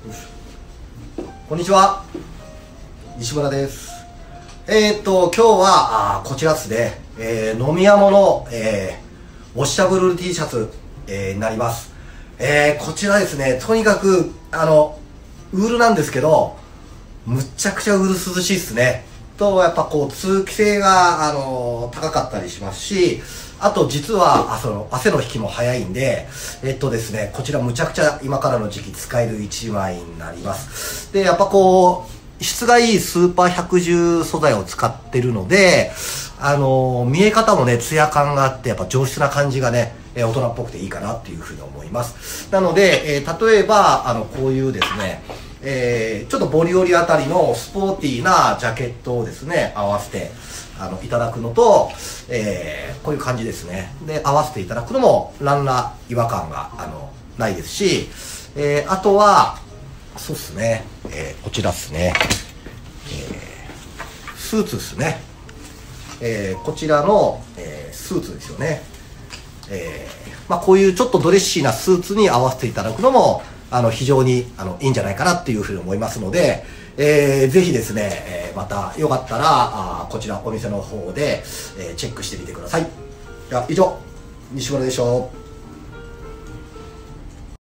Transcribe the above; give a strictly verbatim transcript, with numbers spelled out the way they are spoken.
こんにちは、西村です。えー、っと今日はあこちらですね、えー、飲み屋もの、えー、ウォッシャブル T シャツ、えー、になります。えー、こちらですね、とにかくあのウールなんですけど、むっちゃくちゃウール涼しいっすね。とやっぱこう通気性があの高かったりしますし、あと実はあその汗の引きも早いんで、えっとですね、こちらむちゃくちゃ今からの時期使えるいちまいになります。でやっぱこう質がいいスーパーひゃくじゅう素材を使ってるので、あの見え方もねツヤ感があって、やっぱ上質な感じがね、え大人っぽくていいかなっていうふうに思います。なので、えー、例えばあのこういうですね、えー、ちょっとボリオリあたりのスポーティーなジャケットをですね合わせてあのいただくのと、えー、こういう感じですね。で合わせていただくのも何ら違和感があのないですし、えー、あとはそうっすね、えー、こちらっすね、えー、スーツっすね、えー、こちらの、えー、スーツですよね。えーまあ、こういうちょっとドレッシーなスーツに合わせていただくのもあの非常にあのいいんじゃないかなっていうふうに思いますので、えー、ぜひですね、えー、またよかったらあこちらお店の方で、えー、チェックしてみてください。では以上、西村でした。